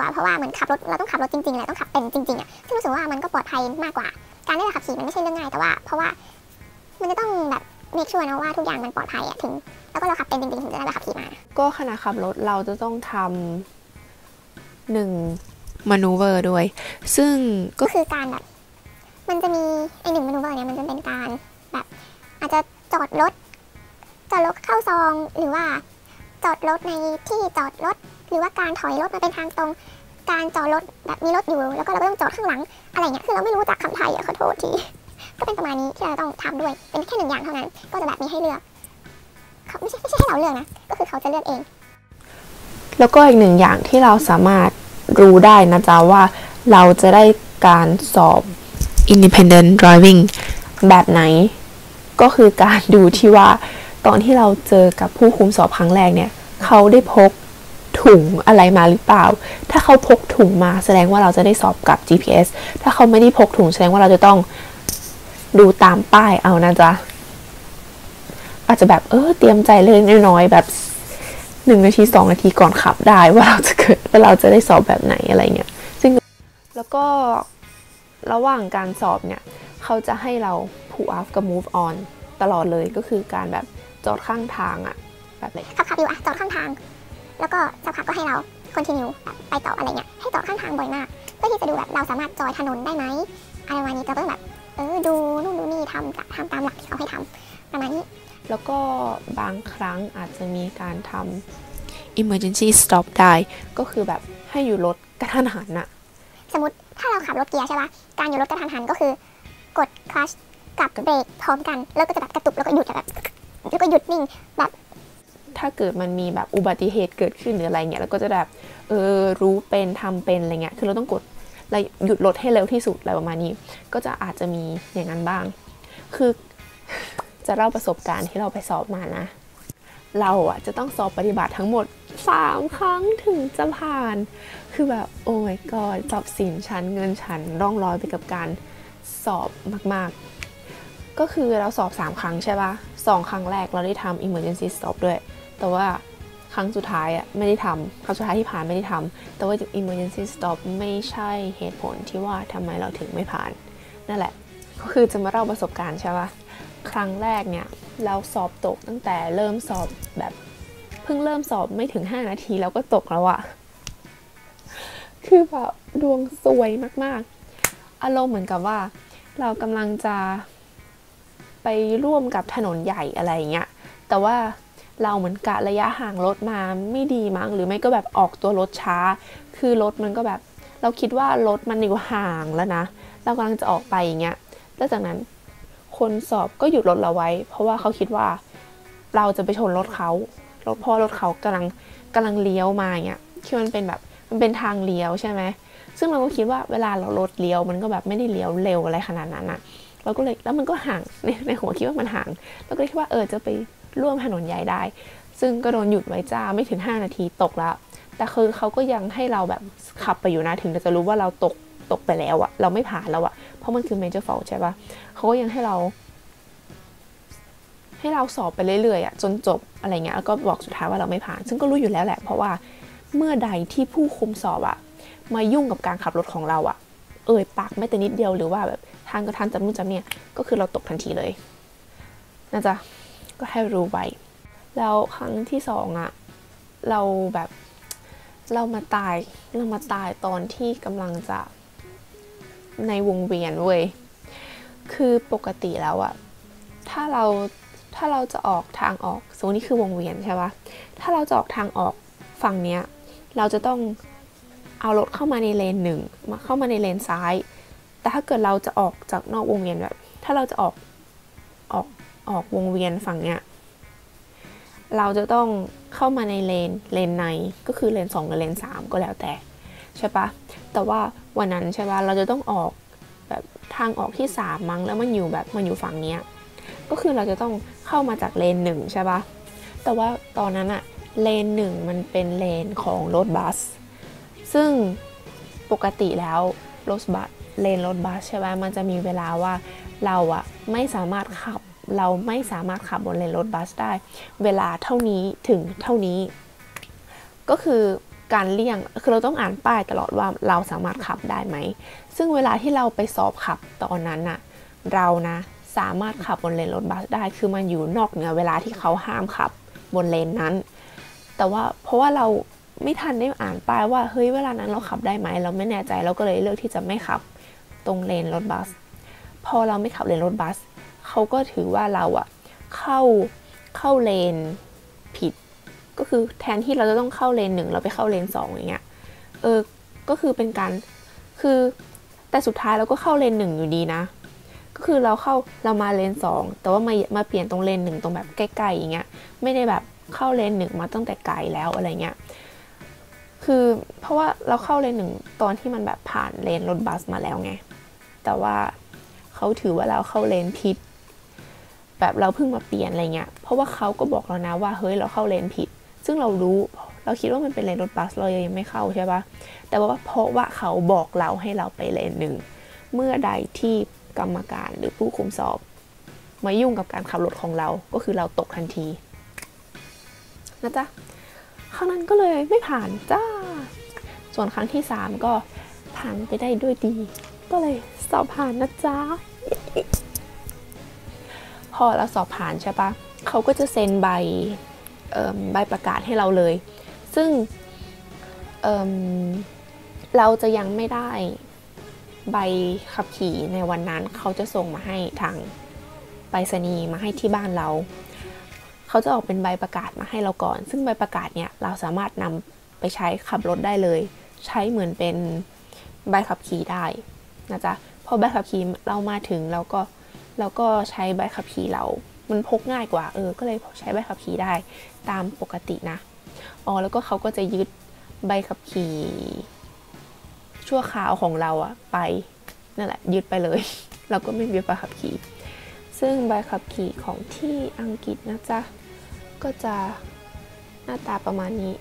กว่าเพราะว่าเหมือนขับรถเราต้องขับรถจริงๆแหละต้องขับเป็นจริงๆอ่ะซึ่งรู้สึกว่ามันก็ปลอดภัยมากกว่าการได้ขับขี่มันไม่ใช่เรื่องง่ายแต่ว่าเพราะว่ามันจะต้องแบบเมคชัวร์นะว่าทุกอย่างมันปลอดภัยอ่ะถึงแล้วก็เราขับเป็นจริงๆถึงจะได้ขับขี่มาก็ขณะขับรถเราจะต้องทำหนึ่งมานูเวอร์ด้วยซึ่งก็คือการแบบมันจะมีไอหนึ่งมานูเวอร์เนี่ยมันจะเป็นการแบบอาจจะจอดรถจอดรถเข้าซองหรือว่าจอดรถในที่จอดรถหรือว่าการถอยรถมาเป็นทางตรงการจอดรถแบบมีรถอยู่แล้วก็เราก็ต้องจอดข้างหลังอะไรเงี้ยคือเราไม่รู้จักคำไทยอ่ะขอโทษทีก็เป็นประมาณนี้ที่เราต้องทำด้วยเป็นแค่หนึ่งอย่างเท่านั้นก็จะแบบมีให้เลือกเขาไม่ใช่ไม่ใช่ให้เราเลือกนะก็คือเขาจะเลือกเองแล้วก็อีกหนึ่งอย่างที่เราสามารถรู้ได้นะจ๊ะว่าเราจะได้การสอบ independent driving แบบไหนก็คือการดูที่ว่าตอนที่เราเจอกับผู้คุมสอบครั้งแรกเนี่ยเขาได้พกถุงอะไรมาหรือเปล่าถ้าเขาพกถุงมาแสดงว่าเราจะได้สอบกับ จี พี เอส ถ้าเขาไม่ได้พกถุงแสดงว่าเราจะต้องดูตามป้ายเอานะจ๊ะอาจจะแบบเออเตรียมใจเล็กน้อยๆแบบหนึ่งนาทีสองนาทีก่อนขับได้ว่าเราจะเกิดว่าเราจะได้สอบแบบไหนอะไรเงี้ยซึ่งแล้วก็ระหว่างการสอบเนี่ยเขาจะให้เรา pull off กับ move on ตลอดเลยก็คือการแบบจอดข้างทางอะแบบไหนขับขับอยู่อะจอดข้างทางแล้วก็สักพักก็ให้เรา continue แบบไปต่ออะไรเงี้ยให้จอดข้างทางบ่อยมากเพื่อที่จะดูแบบเราสามารถจอยถนนได้ไหมอะไรประมาณนี้เราก็แบบเออดูนู่นดูนี่ทำทำตามหลักที่เขาให้ทำประมาณนี้แล้วก็บางครั้งอาจจะมีการทำ emergency stop ได้ก็คือแบบให้อยู่รถกระทันหันอะสมมติถ้าเราขับรถเกียร์ใช่ปะการอยู่รถกระทันหันก็คือกดคลัตช์กับเบรกพร้อมกันแล้วก็จะแบบกระตุกแล้วก็หยุดแบบแล้วก็หยุดนิ่งแบบถ้าเกิดมันมีแบบอุบัติเหตุเกิดขึ้นหรืออะไรเงี้ยแล้วก็จะแบบเออรู้เป็นทำเป็นอะไรเงี้ยคือเราต้องกดหยุดรถให้เร็วที่สุดอะไรประมาณนี้ก็จะอาจจะมีอย่างนั้นบ้างคือจะเล่าประสบการณ์ที่เราไปสอบมานะเราอ่ะจะต้องสอบปฏิบัติทั้งหมดสามครั้งถึงจะผ่านคือแบบโอ้ my god สอบสินชั้นเงินชั้นร่องรอยไปกับการสอบมากๆก็คือเราสอบสามครั้งใช่ปะสองครั้งแรกเราได้ทำ emergency stop ด้วยแต่ว่าครั้งสุดท้ายอ่ะไม่ได้ทำครั้งสุดท้ายที่ผ่านไม่ได้ทำแต่ว่า emergency stop ไม่ใช่เหตุผลที่ว่าทำไมเราถึงไม่ผ่านนั่นแหละก็คือจะมาเล่าประสบการณ์ใช่ปะครั้งแรกเนี่ยเราสอบตกตั้งแต่เริ่มสอบแบบเพิ่งเริ่มสอบไม่ถึงห้านาทีแล้วก็ตกแล้วอะคือแบบดวงซวยมากๆอารมณ์เหมือนกับว่าเรากำลังจะไปร่วมกับถนนใหญ่อะไรเงี้ยแต่ว่าเราเหมือนกะระยะห่างรถมาไม่ดีมั้งหรือไม่ก็แบบออกตัวรถช้าคือรถมันก็แบบเราคิดว่ารถมันอยู่ห่างแล้วนะเรากำลังจะออกไปอย่างเงี้ยแล้วจากนั้นคนสอบก็หยุดรถเราไว้เพราะว่าเขาคิดว่าเราจะไปชนรถเขารถพ่อรถเขากำลังกำลังเลี้ยวมาอย่างเงี้ยคือมันเป็นแบบมันเป็นทางเลี้ยวใช่ไหมซึ่งเราก็คิดว่าเวลาเรารถเลี้ยวมันก็แบบไม่ได้เลี้ยวเร็วอะไรขนาดนั้นอะเราก็เลยแล้วมันก็ห่างในในหัวคิดว่ามันห่างเราก็เลยคิดว่าเออจะไปร่วมถนนใหญ่ได้ซึ่งก็โดนหยุดไว้จ้าไม่ถึงห้านาทีตกแล้วแต่คือเขาก็ยังให้เราแบบขับไปอยู่นะถึงจะรู้ว่าเราตกตกไปแล้วอะเราไม่ผ่านแล้วอะเพราะมันคือ major fault ใช่ปะเขาก็ยังให้เราให้เราสอบไปเรื่อยๆอะจนจบอะไรเงี้ยแล้วก็บอกสุดท้ายว่าเราไม่ผ่านซึ่งก็รู้อยู่แล้วแหละเพราะว่าเมื่อใดที่ผู้คุมสอบอะมายุ่งกับการขับรถของเราอะเอ่ยปากไม่แต่นิดเดียวหรือว่าแบบทางกระทันจำนู่นจำเนี่ยก็คือเราตกทันทีเลยนะจ๊ะก็ให้รู้ไว้แล้วครั้งที่สองอะเราแบบเรามาตายเรามาตายตอนที่กำลังจะในวงเวียนเว้ยคือปกติแล้วอะถ้าเราถ้าเราจะออกทางออกโซนนี้คือวงเวียนใช่ปะถ้าเราจะออกทางออกฝั่งเนี้ยเราจะต้องเอารถเข้ามาในเลนหนึ่งมาเข้ามาในเลนซ้ายแต่ถ้าเกิดเราจะออกจากนอกวงเวียนแบบถ้าเราจะออกออกออกวงเวียนฝั่งเนี้ยเราจะต้องเข้ามาในเลนเลนในก็คือเลนสองหรือเลนสามก็แล้วแต่ใช่ปะแต่ว่าวันนั้นใช่ปะเราจะต้องออกแบบทางออกที่สามมั้งแล้วมันอยู่แบบมันอยู่ฝั่งเนี้ยก็คือเราจะต้องเข้ามาจากเลนหนึ่งใช่ปะแต่ว่าตอนนั้นอะเลนหนึ่งมันเป็นเลนของรถบัสซึ่งปกติแล้วรถบัสเลนรถบัสใช่ปะมันจะมีเวลาว่าเราอะไม่สามารถขับเราไม่สามารถขับบนเลนรถบัสได้เวลาเท่านี้ถึงเท่านี้ก็คือการเลี่ยงคือเราต้องอ่านป้ายตลอดว่าเราสามารถขับได้ไหมซึ่งเวลาที่เราไปสอบขับตอนนั้นน่ะเรานะสามารถขับบนเลนรถบัสได้คือมันอยู่นอกเหนือเวลาที่เขาห้ามขับบนเลนนั้นแต่ว่าเพราะว่าเราไม่ทันได้อ่านป้ายว่าเฮ้ยเวลานั้นเราขับได้ไหมเราไม่แน่ใจเราก็เลยเลือกที่จะไม่ขับตรงเลนรถบัสพอเราไม่ขับเลนรถบัสเขาก็ถือว่าเราอะเข้าเข้าเลนผิดก็คือแทนที่เราจะต้องเข้าเลนหนึ่งเราไปเข้าเลนสองอย่างเงี้ยเออก็คือเป็นการคือแต่สุดท้ายเราก็เข้าเลนหนึ่งอยู่ดีนะก็คือเราเข้าเรามาเลนสองแต่ว่ามามาเปลี่ยนตรงเลนหนึ่งตรงแบบใกล้ๆอย่างเงี้ยไม่ได้แบบเข้าเลนหนึ่งมาตั้งแต่ไกลแล้วอะไรเงี้ยคือเพราะว่าเราเข้าเลนหนึ่งตอนที่มันแบบผ่านเลนรถบัสมาแล้วไงแต่ว่าเขาถือว่าเราเข้าเลนผิดแบบเราเพิ่งมาเปลี่ยนอะไรเงี้ยเพราะว่าเขาก็บอกเรานะว่าเฮ้ยเราเข้าเลนผิดซึ่งเรารู้เราคิดว่ามันเป็นเลนรถบัสเรายังไม่เข้าใช่ปะแต่ว่าเพราะว่าเขาบอกเราให้เราไปเลนหนึ่งเมื่อใดที่กรรมการหรือผู้คุมสอบมายุ่งกับการขับรถของเราก็คือเราตกทันทีนะจ๊ะครั้งนั้นก็เลยไม่ผ่านจ้าส่วนครั้งที่สามก็ผ่านไปได้ด้วยดีก็เลยสอบผ่านนะจ๊ะพอเราสอบผ่านใช่ปะเขาก็จะเซ็นใบใบประกาศให้เราเลยซึ่ง เ, เราจะยังไม่ได้ใบขับขี่ในวันนั้นเขาจะส่งมาให้ทางไปรษณีย์มาให้ที่บ้านเราเขาจะออกเป็นใบประกาศมาให้เราก่อนซึ่งใบประกาศเนี่ยเราสามารถนำไปใช้ขับรถได้เลยใช้เหมือนเป็นใบขับขี่ได้นะจ๊ะพอใบขับขี่เรามาถึงเราก็เราก็ใช้ใบขับขี่เรามันพกง่ายกว่าเออก็เลยใช้ใบขับขี่ได้ตามปกตินะอ๋อแล้วก็เขาก็จะยึดใบขับขี่ชั่วคราวของเราอะไปนั่นแหละยึดไปเลยเราก็ไม่มีใบขับขี่ซึ่งใบขับขี่ของที่อังกฤษนะจ๊ะก็จะหน้าตาประมาณนี้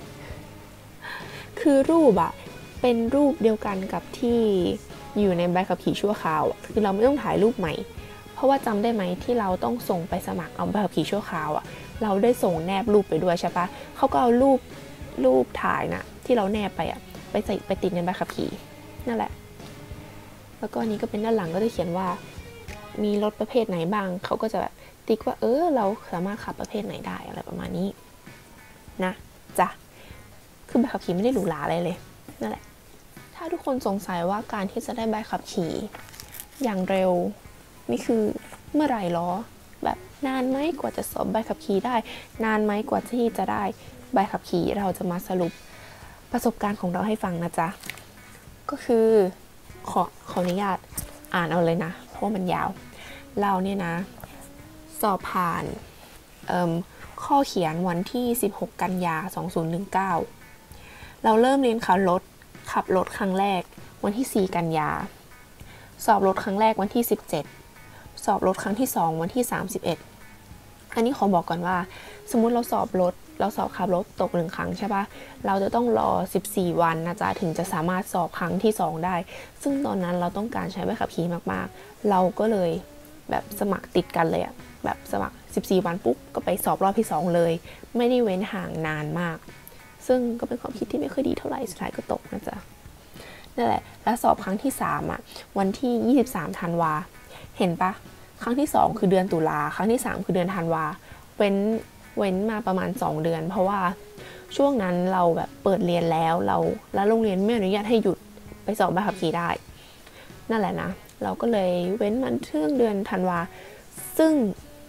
คือรูปอะเป็นรูปเดียวกันกับที่อยู่ในใบขับขี่ชั่วคราวคือเราไม่ต้องถ่ายรูปใหม่เพราะว่าจำได้ไหมที่เราต้องส่งไปสมัครเอาใบขับขี่ชั่วคราวอะเราได้ส่งแนบรูปไปด้วยใช่ปะเขาก็เอารูปรูปถ่ายนะที่เราแนบไปอะไปใส่ไปติดในใบขับขี่นั่นแหละแล้วก็นี้ก็เป็นด้านหลังก็จะเขียนว่ามีรถประเภทไหนบ้างเขาก็จะแบบติ๊กว่าเออเราสามารถขับประเภทไหนได้อะไรประมาณนี้นะจ้ะคือใบขับขี่ไม่ได้หรูหราอะไรเลยนั่นแหละถ้าทุกคนสงสัยว่าการที่จะได้ใบขับขี่อย่างเร็วนี่คือเมื่อไหร่หรอแบบนานไหมกว่าจะสอบใบขับขี่ได้นานไหมกว่าที่จะได้ใบขับขี่เราจะมาสรุปประสบการณ์ของเราให้ฟังนะจ๊ะก็คือขอขออนุญาตอ่านเอาเลยนะเพราะว่ามันยาวเราเนี่ยนะสอบผ่านข้อเขียนวันที่สิบหกกันยาสองพันสิบเก้าเราเริ่มเรียนขับรถขับรถครั้งแรกวันที่สี่กันยาสอบรถครั้งแรกวันที่สิบเจ็ดสอบรถครั้งที่สองวันที่สามสิบเอ็ดอันนี้ขอบอกก่อนว่าสมมุติเราสอบรถเราสอบขับรถตกหนึ่งครั้งใช่ปะเราจะต้องรอสิบสี่วันนะจ๊ะถึงจะสามารถสอบครั้งที่สองได้ซึ่งตอนนั้นเราต้องการใช้ใบขับขี่มากๆเราก็เลยแบบสมัครติดกันเลยอะแบบสมัครสิบสี่วันปุ๊บก็ไปสอบรอบที่สองเลยไม่ได้เว้นห่างนานมากซึ่งก็เป็นความคิดที่ไม่ค่อยดีเท่าไหร่สุดท้ายก็ตกนะจ๊ะนั่นแหละแล้วสอบครั้งที่สามอะวันที่ยี่สิบสามธันวาเห็นปะครั้งที่สองคือเดือนตุลาครั้งที่สามคือเดือนธันวาเว้นเว้นมาประมาณสองเดือนเพราะว่าช่วงนั้นเราแบบเปิดเรียนแล้วเราแล้วโรงเรียนไม่อนุญาตให้หยุดไปสอบใบขับขี่ได้นั่นแหละนะเราก็เลยเว้นมันช่วงเดือนธันวาซึ่ง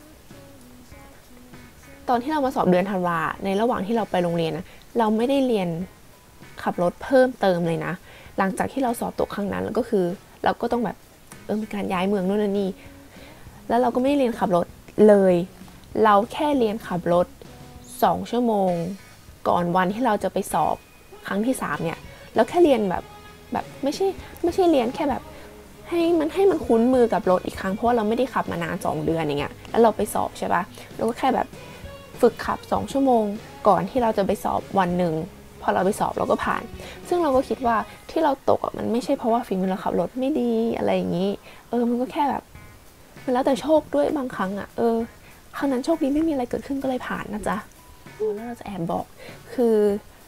ตอนที่เรามาสอบเดือนธันวาในระหว่างที่เราไปโรงเรียนนะเราไม่ได้เรียนขับรถเพิ่มเติมเลยนะหลังจากที่เราสอบตกครั้งนั้นแล้วก็คือเราก็ต้องแบบเออมีการย้ายเมืองนู่นนี่แล้วเราก็ไม่ได้เรียนขับรถเลยเราแค่เรียนขับรถสองชั่วโมงก่อนวันที่เราจะไปสอบครั้งที่สามเนี่ยแล้วแค่เรียนแบบแบบไม่ใช่ไม่ใช่เรียนแค่แบบให้มันให้มันคุ้นมือกับรถอีกครั้งเพราะว่าเราไม่ได้ขับมานานสองเดือนอย่างเงี้ยแล้วเราไปสอบใช่ปะเราก็แค่แบบฝึกขับสองชั่วโมงก่อนที่เราจะไปสอบวันหนึ่งพอเราไปสอบเราก็ผ่านซึ่งเราก็คิดว่าที่เราตกอ่ะมันไม่ใช่เพราะว่าฝีมือเราขับรถไม่ดีอะไรอย่างงี้เออมันก็แค่แบบมันแล้วแต่โชคด้วยบางครั้งอ่ะเออครั้งนั้นโชคดีไม่มีอะไรเกิดขึ้นก็เลยผ่านนะจ๊ะแล้วเราจะแอบบอกคือ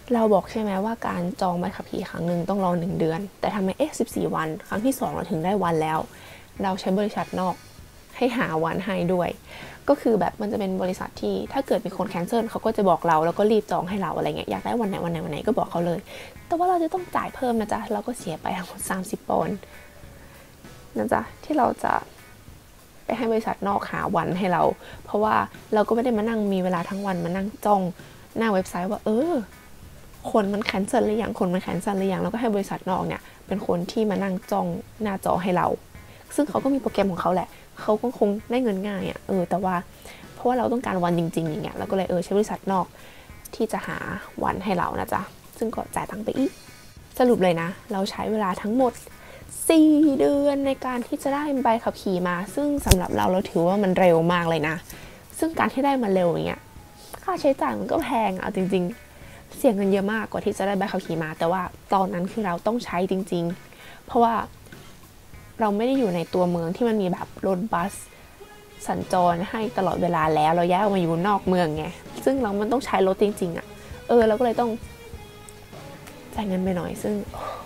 เราบอกใช่ไหมว่าการจองใบขับขี่ครั้งหนึ่งต้องรอหนึ่งเดือนแต่ทำไมเอ๊ะสิบสี่วันครั้งที่สองเราถึงได้วันแล้วเราใช้บริษัทนอกให้หาวันให้ด้วยก็คือแบบมันจะเป็นบริษัทที่ถ้าเกิดมีคนแคนเซิลเขาก็จะบอกเราแล้วก็รีบจองให้เราอะไรเงี้ยอยากได้วันไหนวันไหนวันไหนก็บอกเขาเลยแต่ว่าเราจะต้องจ่ายเพิ่มนะจ๊ะเราก็เสียไปทั้งหมดสามสิบปอนด์นะจ๊ะที่เราจะไปให้บริษัทนอกหาวันให้เราเพราะว่าเราก็ไม่ได้มานั่งมีเวลาทั้งวันมานั่งจ้องหน้าเว็บไซต์ว่าเออคนมันแคนเซิลหรือยังคนมันแคนเซิลหรือยังแล้วก็ให้บริษัทนอกเนี่ยเป็นคนที่มานั่งจ้องหน้าจอให้เราซึ่งเขาก็มีโปรแกรมของเขาแหละเขาก็คงได้เงินง่ายอ่ะเออแต่ว่าเพราะว่าเราต้องการวันจริงๆอย่างเงี้ยเราก็เลยเออใช้บริษัทนอกที่จะหาวันให้เรานะจ๊ะซึ่งก็จ่ายตังค์ไปอีกสรุปเลยนะเราใช้เวลาทั้งหมดสี่เดือนในการที่จะได้ใบขับขี่มาซึ่งสำหรับเราเราถือว่ามันเร็วมากเลยนะซึ่งการที่ได้มาเร็วอย่างเงี้ยค่าใช้จ่ายมันก็แพงเอาจริงๆเสียเงินเยอะมากกว่าที่จะได้ใบขับขี่มาแต่ว่าตอนนั้นคือเราต้องใช้จริงๆเพราะว่าเราไม่ได้อยู่ในตัวเมืองที่มันมีแบบรถบัสสัญจรให้ตลอดเวลาแล้วเราย้ายออกมาอยู่นอกเมืองไงซึ่งเรามันต้องใช้รถจริงๆอ่ะเออเราก็เลยต้องจ่ายเงินไปหน่อยซึ่ง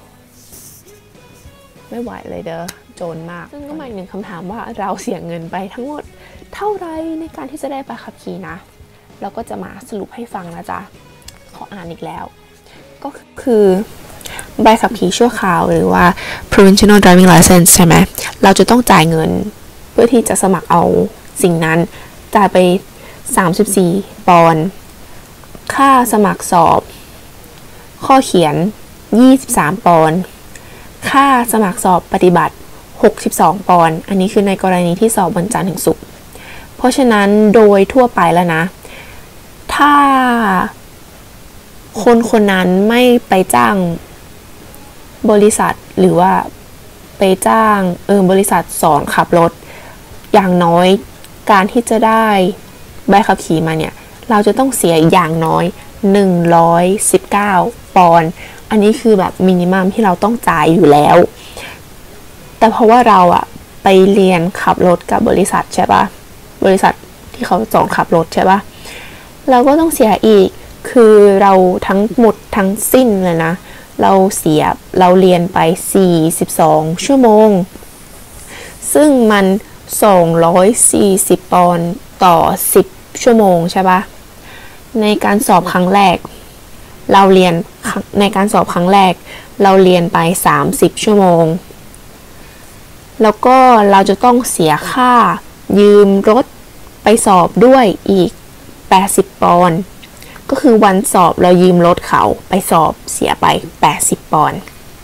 ไม่ไหวเลยเด้อโจรมากซึ่งก็มาอีกหนึ่งคำถามว่าเราเสียเงินไปทั้งหมดเท่าไรในการที่จะได้ใบขับขี่นะเราก็จะมาสรุปให้ฟังนะจ๊ะขออ่านอีกแล้วก็คือใบขับขี่ชั่วคราวหรือว่า provisional driving license ใช่ไหมเราจะต้องจ่ายเงินเพื่อที่จะสมัครเอาสิ่งนั้นจ่ายไปสามสิบสี่ปอนด์ค่าสมัครสอบข้อเขียนยี่สิบสามปอนด์ค่าสมัครสอบปฏิบัติหกสิบสองปอนด์อันนี้คือในกรณีที่สอบวันจันทร์ถึงศุกร์เพราะฉะนั้นโดยทั่วไปแล้วนะถ้าคนคนนั้นไม่ไปจ้างบริษัทหรือว่าไปจ้างเออบริษัทสอนขับรถอย่างน้อยการที่จะได้ใบขับขี่มาเนี่ยเราจะต้องเสียอย่างน้อยหนึ่งร้อยสิบเก้าปอนด์อันนี้คือแบบมินิมัมที่เราต้องจ่ายอยู่แล้วแต่เพราะว่าเราอะไปเรียนขับรถกับบริษัทใช่ปะบริษัทที่เขาสอนขับรถใช่ปะเราก็ต้องเสียอีกคือเราทั้งหมดทั้งสิ้นเลยนะเราเสียเราเรียนไปสี่สิบสองชั่วโมงซึ่งมันสองร้อยสี่สิบปอนด์ต่อสิบชั่วโมงใช่ปะในการสอบครั้งแรกเราเรียนในการสอบครั้งแรกเราเรียนไปสามสิบชั่วโมงแล้วก็เราจะต้องเสียค่ายืมรถไปสอบด้วยอีกแปดสิบปอนด์ก็คือวันสอบเรายืมรถเขาไปสอบเสียไปแปดสิบปอนด์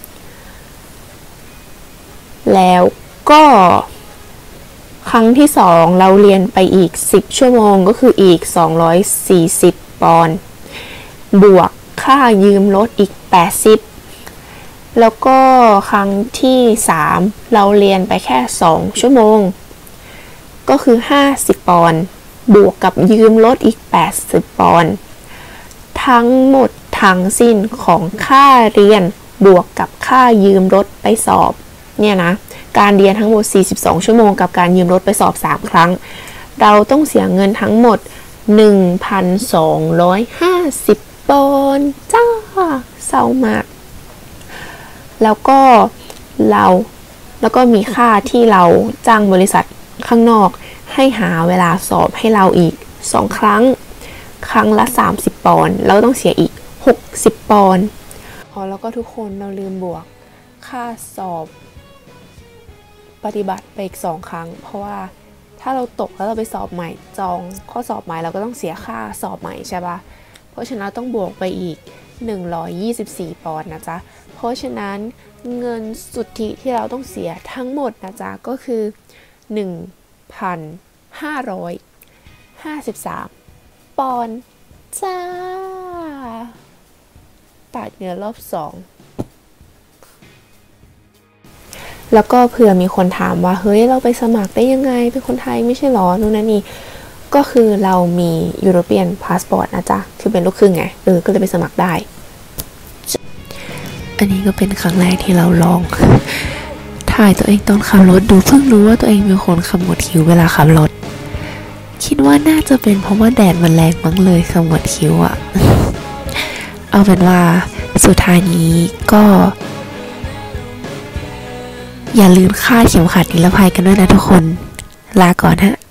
แล้วก็ครั้งที่สองเราเรียนไปอีกสิบชั่วโมงก็คืออีกสองร้อยสี่สิบปอนด์บวกค่ายืมรถอีกแปดสิบแล้วก็ครั้งที่สามเราเรียนไปแค่สองชั่วโมงก็คือห้าสิบปอนด์บวกกับยืมรถอีกแปดสิบปอนด์ทั้งหมดทั้งสิ้นของค่าเรียนบวกกับค่ายืมรถไปสอบเนี่ยนะการเรียนทั้งหมดสี่สิบสองชั่วโมงกับการยืมรถไปสอบสามครั้งเราต้องเสียเงินทั้งหมด หนึ่งพันสองร้อยห้าสิบ ปอนด์จ้าเศร้ามากแล้วก็เราแล้วก็มีค่าที่เราจ้างบริษัทข้างนอกให้หาเวลาสอบให้เราอีกสองครั้งครั้งละสามสิบปอนด์เราต้องเสียอีกหกสิบปอนด์อ๋อแล้วก็ทุกคนเราลืมบวกค่าสอบปฏิบัติไปอีกสองครั้งเพราะว่าถ้าเราตกแล้วเราไปสอบใหม่จองข้อสอบใหม่เราก็ต้องเสียค่าสอบใหม่ใช่ปะเพราะฉะนั้นต้องบวกไปอีกหนึ่งร้อยยี่สิบสี่ปอนด์นะจ๊ะเพราะฉะนั้นเงินสุทธิที่เราต้องเสียทั้งหมดนะจ๊ะก็คือ หนึ่งพันห้าร้อยห้าสิบสาม ปอนด์จ้าตัดเงินรอบสองแล้วก็เผื่อมีคนถามว่าเฮ้ยเราไปสมัครได้ยังไงเป็นคนไทยไม่ใช่หรอนู่นนั่นนี่ก็คือเรามียุโรเปียนพาสปอร์ตนะจ๊ะคือเป็นลูกครึ่งไงเออก็เลยไปสมัครได้อันนี้ก็เป็นครั้งแรกที่เราลองถ่ายตัวเองตอนขับรถดูเพิ่งรู้ว่าตัวเองเป็นคนขมวดคิ้วเวลาขับรถคิดว่าน่าจะเป็นเพราะว่าแดดมันแรงมั้งเลยขมวดคิ้วอะเอเอาเป็นว่าสุดท้ายนี้ก็อย่าลืมคาดเข็มขัดนิรภัยกันด้วยนะทุกคนลาก่อนฮะ